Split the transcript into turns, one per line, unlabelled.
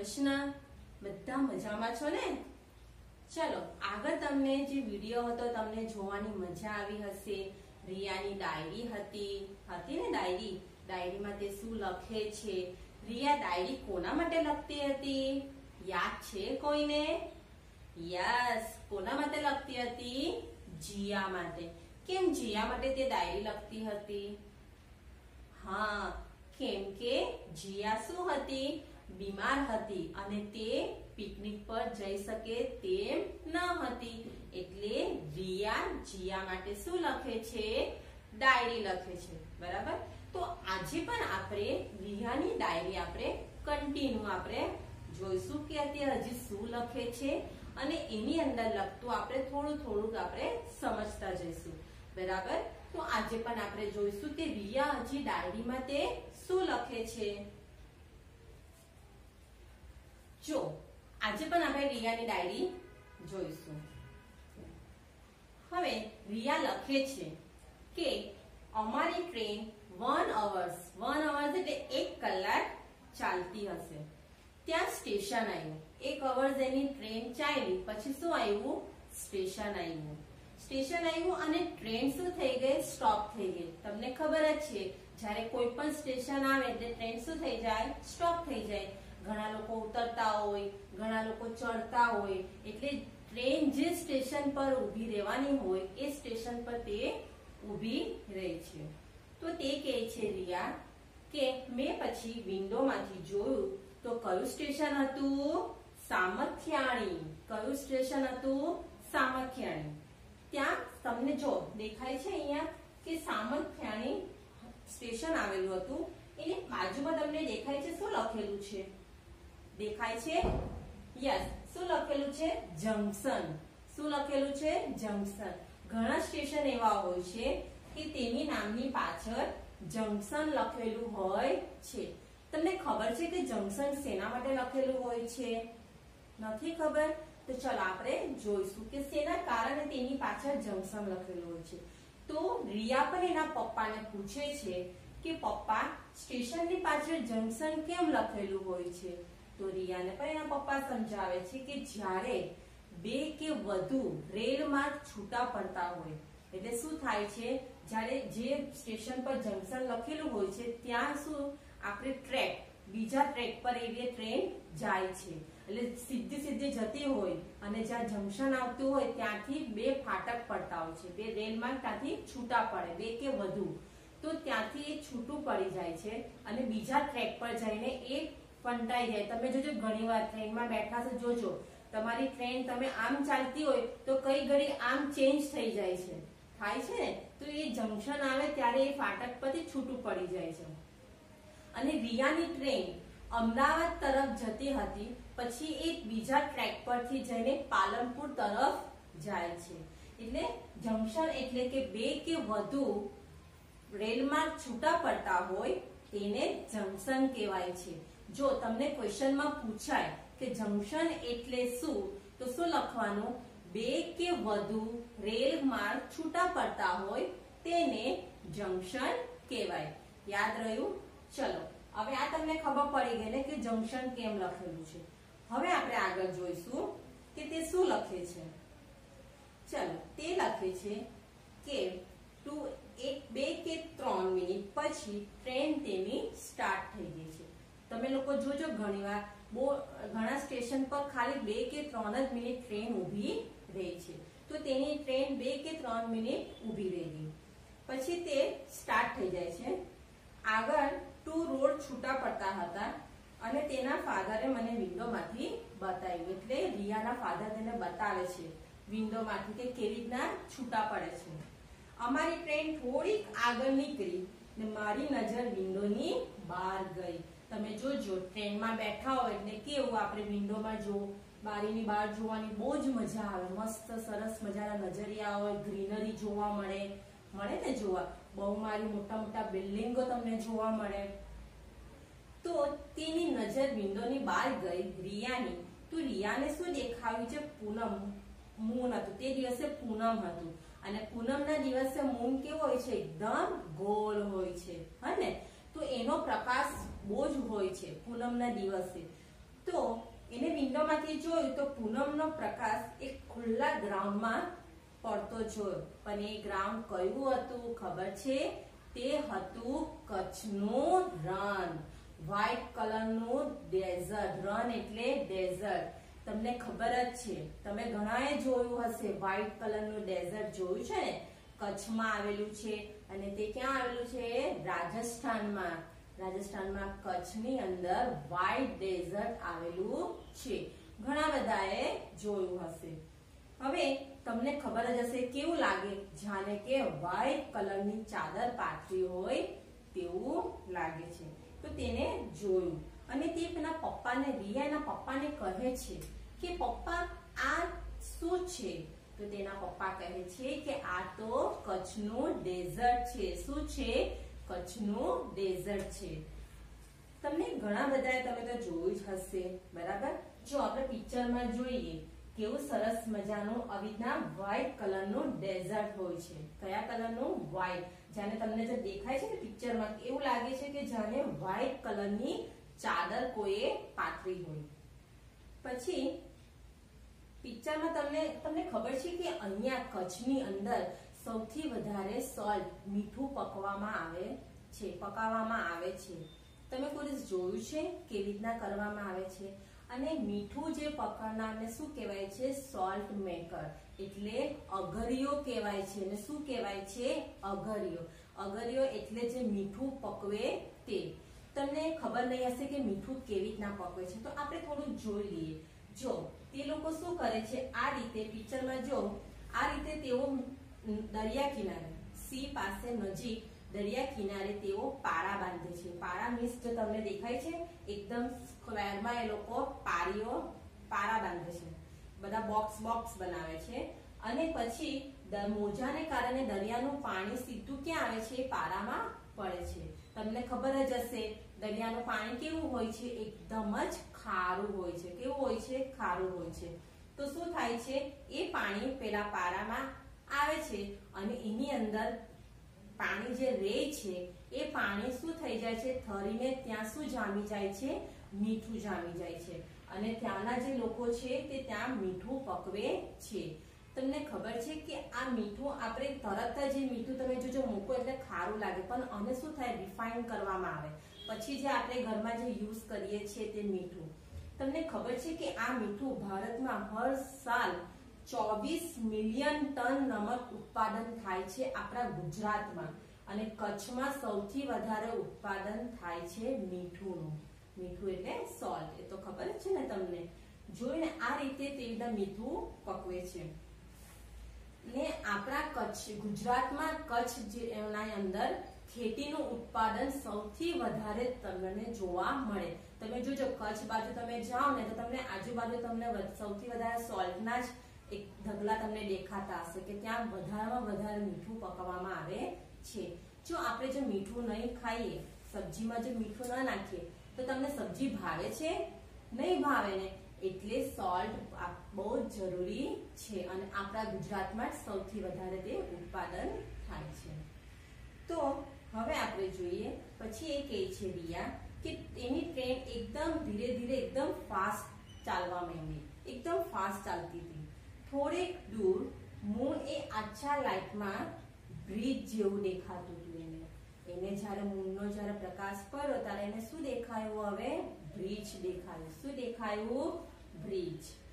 કૃષ્ણ. બધા મજામાં છો ને? ચલો આગળ તમને જે વિડીયો હતો તમને જોવાની મજા આવી હશે. રિયાની ડાયરી હતી ને ડાયરીમાં તે શું લખે છે? રિયા ડાયરી કોના માટે લખતી હતી? યાદ છે કોઈને? યસ, કોના માટે લખતી હતી? જીયા માટે. કેમ જીયા માટે તે ડાયરી લખતી હતી? હા, કેમ કે જીયા શું હતી? બીમાર હતી અને તે પિકનિક પર જઈ શકે તેમ ન હતી. એટલે રિયા જીયા માટે શું લખે છે? ડાયરી લખે છે. બરાબર. તો આજે પણ આપણે રિયાની ડાયરી આપણે કન્ટિન્યુ આપણે જોઈશું કે અત્યારે હજી શું લખે છે અને એની અંદર લખતું આપણે થોડુંક આપણે સમજતા જઈશું. બરાબર. તો આજે પણ આપણે જોઈશું કે રિયા હજી ડાયરીમાં તે શું લખે છે. જો આજે પણ આપણે રિયાની ડાયરી જોઈશું. હવે રિયા લખે છે કે અમારી ટ્રેન 1 hours એટલે 1 કલાક ચાલતી હશે. ત્યાં સ્ટેશન આવ્યું. 1 hours એની ટ્રેન ચાલી, પછી શું આવ્યું? સ્ટેશન આવ્યું. અને ટ્રેન શું થઈ ગઈ? સ્ટોપ થઈ ગઈ. તમને ખબર જ છે જ્યારે કોઈ પણ સ્ટેશન આવે એટલે ટ્રેન શું થઈ જાય? સ્ટોપ થઈ જાય. ઘણા લોકો ઉતરતા હોય, ઘણા લોકો ચડતા હોય, એટલે ટ્રેન જે સ્ટેશન પર ઊભી રહેવાની હોય એ સ્ટેશન પર તે ઊભી રહે છે. તો તે કહે છે રિયા કે મેં પછી વિન્ડોમાંથી જોયું તો કયું સ્ટેશન હતું? સામખિયાળી. કયું સ્ટેશન હતું? સામખિયાળી. ત્યાં તમને જો દેખાય છે અહીંયા કે સામખિયાળી સ્ટેશન આવેલું હતું. એની બાજુમાં તમને દેખાય છે શું લખેલું છે? દેખાય છે? યસ. શું લખેલું છે? જંકશન. શું લખેલું છે? જંકશન. ઘણા સ્ટેશન એવા હોય છે કે તેની નામની પાછળ જંકશન લખેલું હોય છે. તમને ખબર છે કે જંકશન શેના માટે લખેલું હોય છે? નથી ખબર? તો ચલો આપણે જોઈશું કે શેના કારણે તેની પાછળ જંકશન લખેલું હોય છે. તો રિયા પણ એના પપ્પાને પૂછે છે કે પપ્પા, સ્ટેશનની પાછળ જંકશન કેમ લખેલું હોય છે? તો રિયાને પણ એના પપ્પા સમજાવે છે કે જ્યારે 2 કે વધુ રેલ માર્ગ છૂટા પડતા હોય એટલે શું થાય છે? જ્યારે જે સ્ટેશન પર જંકશન લખેલું હોય છે ત્યાં શું આપણે બીજા ટ્રેક પર એવી ટ્રેન જાય છે. એટલે સીધી જતી હોય અને જ્યાં જંકશન આવતું હોય ત્યાંથી 2 ફાટક પડતા હોય છે. 2 રેલ માર્ગ ત્યાંથી છૂટા પડે, 2 કે વધુ, તો ત્યાંથી એ છૂટું પડી જાય છે અને બીજા ટ્રેક પર જઈને એ ફંટાઈ જાય. તમે જોજો ઘણી વાર ટ્રેનમાં બેઠા છો, જોજો તમારી ટ્રેન તમે આમ ચાલતી હોય તો કઈ ઘડી આમ ચેન્જ થઈ જાય છે, થાય છે ને? તો એ જંકશન આવે ત્યારે એ ફાટક પરથી છૂટું પડી જાય છે. અને રિયાની ટ્રેન અમદાવાદ તરફ જતી હતી, પછી એ બીજા ટ્રેક પરથી જઈને પાલનપુર તરફ જાય છે. એટલે જંકશન એટલે કે 2 કે વધુ રેલમાર્ગ છૂટા પડતા હોય તેને જંકશન કહેવાય છે. જો તમને ક્વેશ્ચનમાં પૂછાય કે જંકશન એટલે શું, તો શું લખવાનું? 2 કે વધુ રેલ માર્ગ છૂટા પડતા હોય તેને જંકશન કહેવાય. યાદ રહ્યું? ચલો હવે આ તમને ખબર પડી ગઈ ને કે જંકશન કેમ લખેલું છે. હવે આપણે આગળ જોઈશું કે તે શું લખે છે. ચલો તે લખે છે કે 2 કે 3 મિનિટ પછી ટ્રેન તેની સ્ટાર્ટ થઈ ગઈ છે. તમે લોકો જોજો ઘણા સ્ટેશન પર ખાલી 2 કે 3 જ મિનિટ ટ્રેન ઊભી રહે છે. તો તેની ટ્રેન 2 કે 3 મિનિટ ઊભી રહી ગઈ. પછી તે સ્ટાર્ટ થઈ જાય છે. આગળ 2 રોડ છૂટા પડતા હતા અને તેના ફાધરે મને વિન્ડોમાંથી બતાવ્યું. એટલે રિયાના ફાધર તેને બતાવે છે વિન્ડોમાંથી કે કેવી રીતના છૂટા પડે છે. અમારી ટ્રેન થોડીક આગળ નીકળી ને મારી નજર વિન્ડોની બહાર ગઈ. તમે જોજો ટ્રેનમાં બેઠા હોય એટલે કેવું આપણે વિન્ડોમાં જો બારીની બહાર જોવાની બહુ જ મજા આવે. મસ્ત સરસ મજાના નજરિયા હોય, ગ્રીનરી જોવા મળે ને જોવા. બહુ મારી મોટા બિલ્ડિંગો તમને જોવા મળે. તો તેની નજર વિન્ડોની બહાર ગઈ રિયાની. તો રિયાને શું દેખાયું છે? મૂન હતું. તે દિવસે પૂનમ હતું અને પૂનમના દિવસે મૂન કેવો હોય છે? એકદમ ગોળ હોય છે, હે ને? તો એનો પ્રકાશ બહુ જ હોય છે પૂનમના દિવસે. તો એને વિન્ડોમાંથી જોયું તો પૂનમનો પ્રકાશ એક ખુલ્લા ગ્રાઉન્ડમાં પડતો જોયો, પણ એ ગ્રાઉન્ડ કયું હતું ખબર છે? તે હતું કચ્છનું રણ, વ્હાઇટ કલરનું ડેઝર્ટ. રણ એટલે ડેઝર્ટ. તમને ખબર જ છે, તમે ઘણાએ જોયું હશે વ્હાઇટ કલરનું ડેઝર્ટ જોયું છે ને, કચ્છમાં આવેલું છે. અને તે ક્યાં આવેલું છે? રાજસ્થાનમાં. રાજસ્થાનમાં કચ્છની અંદર વ્હાઇટ ડેઝર્ટ આવેલું છે. ઘણા બધાએ જોયું હશે. હવે તમને ખબર જ હશે કેવું લાગે, જાણે કે વ્હાઇટ કલરની ચાદર પાથરી હોય તેવું લાગે છે. તો તેને જોયું અને તે તેના પપ્પાને, રિયા એના પપ્પાને કહે છે કે પપ્પા આ શું છે? તો તેના પપ્પા કહે છે કે આ તો કચ્છનું ડેઝર્ટ છે. શું છે? કચ્છનું ડેઝર્ટ છે. તમને ઘણા બધા તમે તો જોયું જ હશે, બરાબર? જો આપણે પિક્ચરમાં જોઈએ કેવું સરસ મજાનું આવી રીતના વ્હાઇટ કલરનું ડેઝર્ટ હોય છે. કયા કલરનું? વ્હાઇટ. જાણે તમને જે દેખાય છે ને પિક્ચરમાં, એવું લાગે છે કે જાણે વ્હાઇટ કલરની ચાદર કોઈએ પાથરી હોય. પછી પિક્ચરમાં તમને ખબર છે કે અહીંયા કચ્છની અંદર સૌથી વધારે સોલ્ટ, મીઠું પકવવામાં આવે છે. તમે કોઈ દિવસ જોયું છે કેવી રીતના કરવામાં આવે છે? અને મીઠું જે પકવનારને શું કહેવાય છે? સોલ્ટ મેકર, એટલે અગરિયો કહેવાય છે. અને શું કહેવાય છે? અગરિયો. અગરિયો એટલે જે મીઠું પકવે તે. તમને ખબર નહીં હશે કે મીઠું કેવી રીતના પકવે છે, તો આપણે થોડું જોઈ લઈએ. જો તે લોકો શું કરે છે, આ રીતે પિક્ચરમાં જો આ રીતે તેઓ દરિયા કિનારે, સી પાસે નજીક દરિયા કિનારે તેઓ પારા બાંધે છે. પારા મીન્સ જો તમને દેખાય છે એકદમ સ્ક્વેરમાં એ લોકો પારા બાંધે છે. બધા બોક્સ બનાવે છે. અને પછી મોજાને કારણે દરિયાનું પાણી સીધું ક્યાં આવે છે? પારામાં પડે છે. તમને ખબર જ હશે દરિયાનું પાણી કેવું હોય છે? એકદમ જ ખારું હોય છે. કેવું હોય છે? ખારું હોય છે. તો શું થાય છે? એ પાણી પેલા પારામાં આવે છે અને એની અંદર પાણી જે રહે છે એ પાણી શું થઈ જાય છે? થરીને ત્યાં શું જામી જાય છે? મીઠું જામી જાય છે. અને ત્યાંના જે લોકો છે તે ત્યાં મીઠું પકવે છે. તમને ખબર છે કે આ મીઠું આપણે તરત જ મીઠું તમે જો મૂકો એટલે ખારું લાગે, પણ આને શું થાય? રિફાઇન કરવામાં આવે. પછી જે આપણે ઘરમાં જે યુઝ કરીએ છીએ તે મીઠું. તમને ખબર છે કે આ મીઠું ભારતમાં હર સાલ 24 મિલિયન ટન નમક ઉત્પાદન થાય છે આપણા ગુજરાતમાં. અને કચ્છમાં સૌથી વધારે ઉત્પાદન થાય છે મીઠુંનું. મીઠું એટલે સોલ્ટ, એ તો ખબર છે ને તમને. જોઈને આ રીતે તે મીઠું પકવે છે. ને આપણા કચ્છ, ગુજરાતમાં કચ્છ જેના અંદર ખેતીનું ઉત્પાદન સૌથી વધારે તમને જોવા મળે. તમે જોજો કચ્છ બાજુ તમે જાઓ ને તો તમને આજુબાજુ તમને સૌથી વધારે સોલ્ટના જ એક ઢગલા તમને દેખાતા હશે કે ત્યાં વધારેમાં વધારે મીઠું પકવવામાં આવે છે. જો આપણે જો મીઠું નહીં ખાઈએ, સબ્જીમાં જો મીઠું ન નાખીએ તો તમને સબ્જી ભાવે છે? નહીં ભાવે ને. એટલે સોલ્ટ બહુ જ જરૂરી છે અને આપણા ગુજરાતમાં જ સૌથી વધારે તે ઉત્પાદન થાય છે. તો હવે આપણે જોઈએ પછી એ કહે છે રિયા કે એની ટ્રેન એકદમ ધીરે ધીરે એકદમ ફાસ્ટ ચાલવા માંડી. એકદમ ફાસ્ટ ચાલતી હતી. થોડેક દૂર મૂન એ આછા લાઇટમાં બ્રિજ જેવું દેખાતું હતું. એને જ્યારે મૂનનો જ્યારે પ્રકાશ પડ્યો ત્યારે એને શું દેખાયું? હવે બ્રિજ દેખાયું. શું દેખાયું? બ્રિજ.